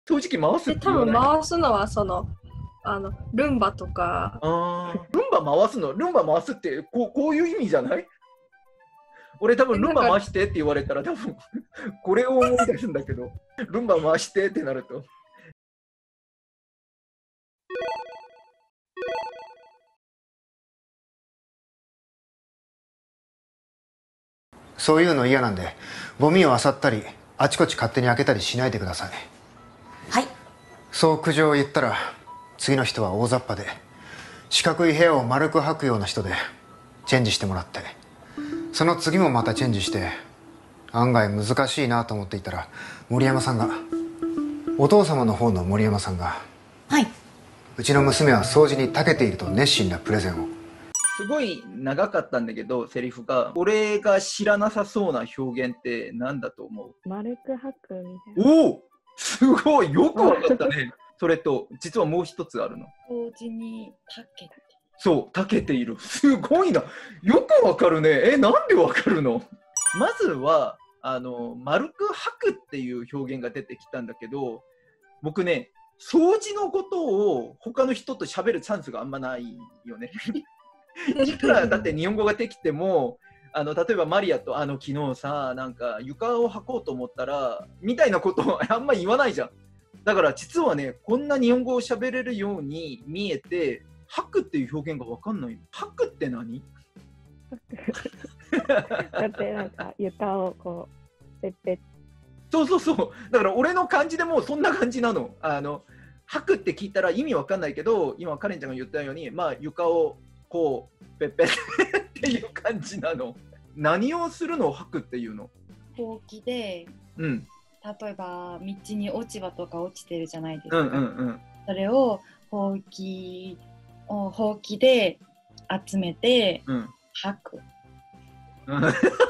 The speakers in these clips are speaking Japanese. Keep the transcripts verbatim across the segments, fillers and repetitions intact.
掃除機回すっで、多分て言わない。 回すのはその、あの、ルンバとか、 あールンバ回すの、ルンバ回すってこう、こういう意味じゃない？俺多分ルンバえなんか回してって言われたら多分これを思い出すんだけど、ルンバ回してってなると。 そういうの嫌なんで、ゴミを漁ったりあちこち勝手に開けたりしないでください。 はい。 そう苦情を言ったら、次の人は大雑把で四角い部屋を丸く掃くような人でチェンジしてもらって、その次もまたチェンジして、案外難しいなと思っていたら、森山さんが、お父様の方の森山さんが、 はい。 うちの娘は掃除に長けていると熱心なプレゼンを。 すごい長かったんだけど、セリフが。俺が知らなさそうな表現って何だと思う？ 丸く吐くみたいな。 おお、すごい、よくわかったね。それと、実はもう一つあるの。 掃除にたけて。 そう、長けている。すごいな。よくわかるね。え、なんでわかるの？まずは、あの、丸く吐くっていう表現が出てきたんだけど、僕ね、掃除のことを他の人と喋るチャンスがあんまないよね。いくらだって日本語ができても、あの例えばマリアとあの昨日さ、なんか床を履こうと思ったらみたいなことをあんま言わないじゃん。だから実はね、こんな日本語を喋れるように見えて、吐くっていう表現が分かんないの。吐くって何？ だってなんか床をこうペッペッ。 そうそうそう。だから俺の感じでもそんな感じなの。あの吐くって聞いたら意味分かんないけど、今カレンちゃんが言ったように、まあ床をこうペッペッっていう感じなの。何をするのを吐くっていうの？ ほうきで、 うん。 例えば道に落ち葉とか落ちてるじゃないですか。 うんうんうん。 それをほうきをほうきで集めてうん。 吐く。 うん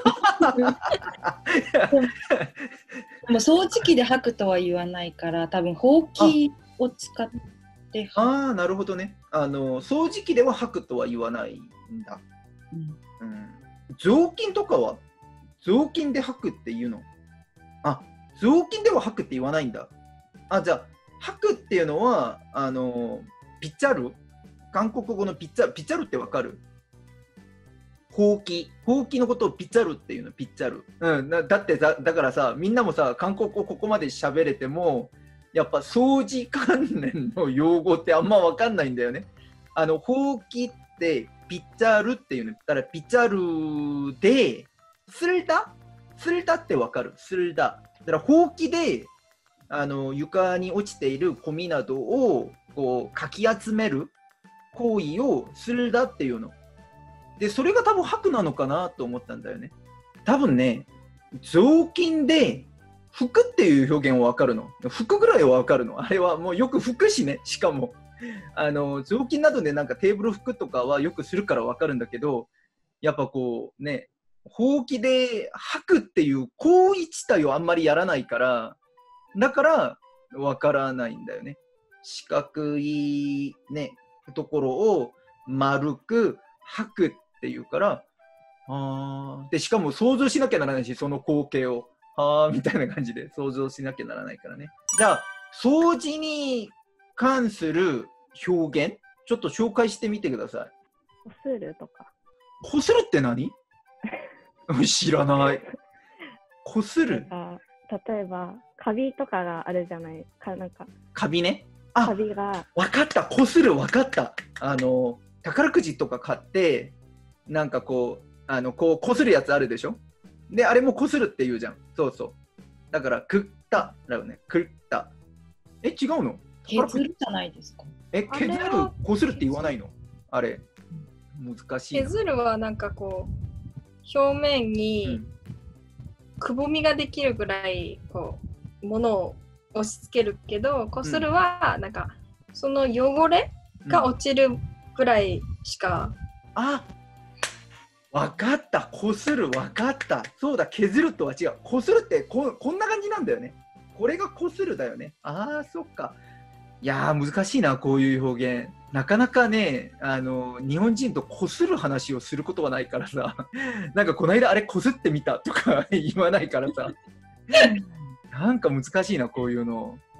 でも掃除機で吐くとは言わないから、多分ほうきを使って吐く。 ああ、なるほどね。あの掃除機では吐くとは言わないんだ。 うん、 うん。雑巾とかは雑巾で吐くっていうの？あ、雑巾では吐くって言わないんだ。あ、じゃあ吐くっていうのはあのピッチャル？韓国語のピッチャル、ピッチャルってわかる？ほうき、ほうきのことをピッチャルっていうの、ピッチャル。うん、だだってだだからさ、みんなもさ、韓国語ここまで喋れても、やっぱ掃除関連の用語ってあんま分かんないんだよね。あの、ほうきってピッチャルっていうの。だからピッチャルで、スルダスルダって分かる？スルダ。だからほうきで、あの、床に落ちているゴミなどをこうかき集める行為をスルダっていうの。で、それが多分吐くなのかなと思ったんだよね。多分ね、雑巾で拭くっていう表現は分かるの。拭くぐらいは分かるの。あれはもうよく拭くしね、しかも。あの雑巾などでなんかテーブル拭くとかはよくするから分かるんだけど、やっぱこうね、ほうきで吐くっていう行為自体をあんまりやらないから、だから分からないんだよね。四角いね、ところを丸く吐くっていうから、あでしかも想像しなきゃならないし、その光景をあーみたいな感じで想像しなきゃならないからね。じゃあ掃除に関する表現ちょっと紹介してみてください。 こするとか。 こするって何？知らない。こする。 なんか例えばカビとかがあるじゃないか、なんかカビね。あ、 カビが分かった。こする分かった。あの宝くじとか買ってなんかこうあのこうこするやつあるでしょ。であれもこするって言うじゃん。そうそう。だからくっただよね。くった。え違うの？ 削るじゃないですか。 え削るこするって言わないの？あれ難しいな。 削るはなんかこう表面にくぼみができるぐらいこうものを押し付けるけど、こするはなんかその汚れが落ちるぐらいしか、 うん、あ分かった。こする分かった。そうだ、削るとは違う。こするってここんな感じなんだよね。これがこするだよね。あーそっか。いやー難しいな、こういう表現。なかなかね、あの日本人とこする話をすることはないからさ、なんかこの間あれこすってみたとか言わないからさ、なんか難しいな、こういうの。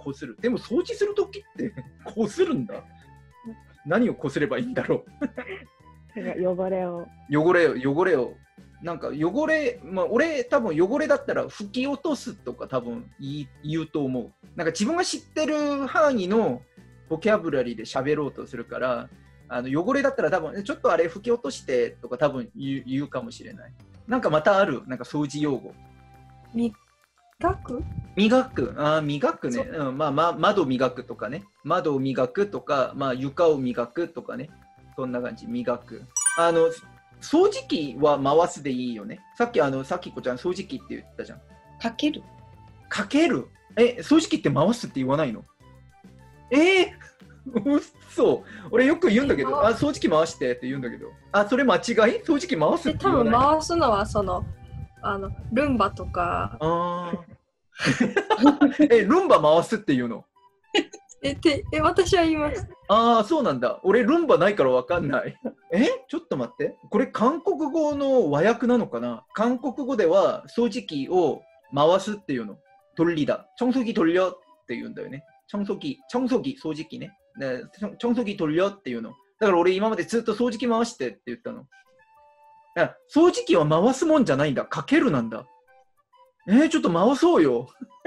こする。でも掃除するときってこするんだ。何をこすればいいんだろなんか汚れを。 う。汚れを、汚れを。なんか汚れ、まあ俺多分汚れだったら拭き落とすとか多分言い言うと思う。なんか自分が知ってる範囲のボキャブラリーで喋ろうとするから、あの汚れだったら多分ちょっとあれ拭き落としてとか多分言う、言うかもしれない。なんかまたある、なんか掃除用語。 磨く磨く、あー磨くね、うん、まあ、まあ、窓磨くとかね、窓を磨くとか、まあ、床を磨くとかね、そんな感じ、磨く。あの、掃除機は回すでいいよね。さっき、あの、さっきこちゃん、掃除機って言ったじゃん。 かける。 かける。え、掃除機って回すって言わないの？えー、うっそ。俺よく言うんだけど、あ、掃除機回してって言うんだけど、あ、それ間違い？掃除機回すっで多分て言わない。 回すのはその、あの、ルンバとか、 あーえ、ルンバ回すって言うの？ え、てえ私は言います。 ああ、そうなんだ。俺、ルンバないからわかんない。えちょっと待って。これ、韓国語の和訳なのかな？韓国語では掃除機を回すっていうの。돌리다。청소기 돌려って言うんだよね。청소기、청소기、掃除機ね。ね청소기 돌려っていうの。だから俺、今までずっと掃除機回してって言ったの。いや、掃除機は回すもんじゃないんだ。かけるなんだ。えー、ちょっと回そうよ。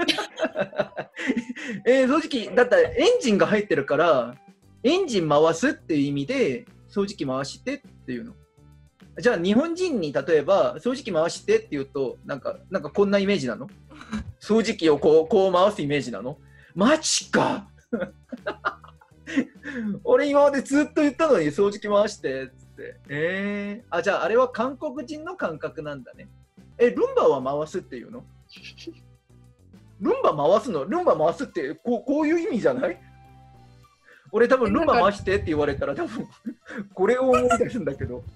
えー、掃除機、だったらエンジンが入ってるから、エンジン回すっていう意味で、掃除機回してっていうの。じゃあ、日本人に例えば、掃除機回してって言うと、なんか、なんかこんなイメージなの？掃除機をこう、こう回すイメージなの？マジか俺今までずっと言ったのに、掃除機回してっつって。えー、あ、じゃあ、あれは韓国人の感覚なんだね。え、ルンバは回すっていうの？ルンバ回すの？ルンバ回すってこう、こういう意味じゃない？俺多分ルンバ回してって言われたら多分これを思い出すんだけど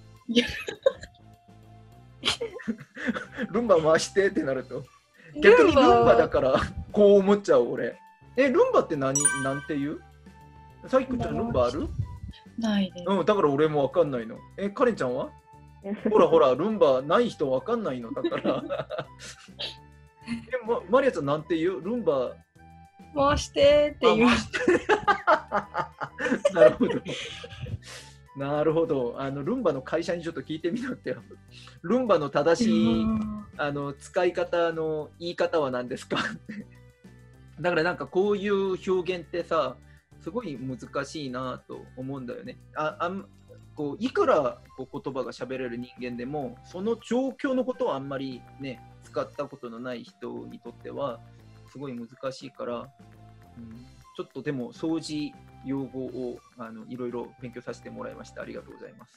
ルンバ回してってなると逆にルンバだからこう思っちゃう俺。え、ルンバって何？なんて言う？さいこちゃんルンバある？ ないです。 うん、だから俺もわかんないの。え、カレンちゃんは？ほらほら、ルンバない人わかんないのだからえ、ま、マリアちゃんなんて言う？ルンバ回してって言う。 なるほど。なるほど。あのルンバの会社にちょっと聞いてみなってよ。ルンバの正しいあの使い方の言い方は何ですかだからなんかこういう表現ってさ、すごい難しいなと思うんだよね。ああんこういくらこう言葉が喋れる人間でも、その状況のことをあんまりね、使ったことのない人にとってはすごい難しいから、うん、ちょっとでも掃除用語をあのいろいろ勉強させてもらいました。ありがとうございます。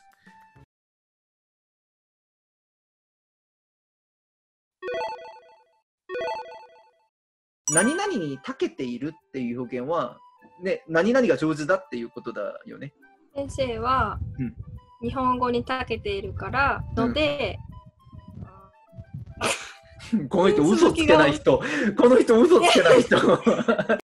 何々に長けているっていう表現は、ね、何々が上手だっていうことだよね。 先生は、 うん、 日本語に長けているからので、 うん、この人嘘つけない人この人嘘つけない人